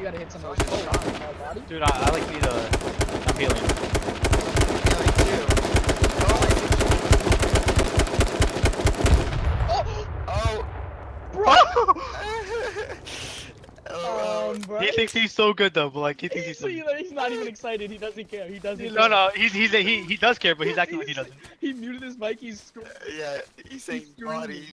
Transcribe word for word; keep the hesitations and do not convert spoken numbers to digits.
gotta hit some of those. Oh, body. Dude, I, I like need a. I'm healing. Healing too. Oh, Oh. bro. Oh. Um, bro. He thinks he's so good though, but like he thinks he's. He's, So good. he's not even excited. He doesn't care. He doesn't. No, care. no, he's he's he he does care, but he's acting like he doesn't. He muted his mic. He's. Yeah, he's saying screaming. body.